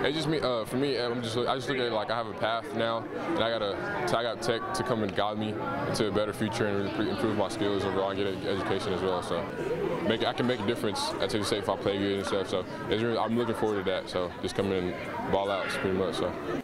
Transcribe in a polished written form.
It's just me. For me, I just look at it like I have a path now, and I got tech to come and guide me into a better future and really improve my skills overall and get an education as well. So I can make a difference at Texas State if I play good and stuff. So I'm looking forward to that. So just come in and ball out pretty much. So.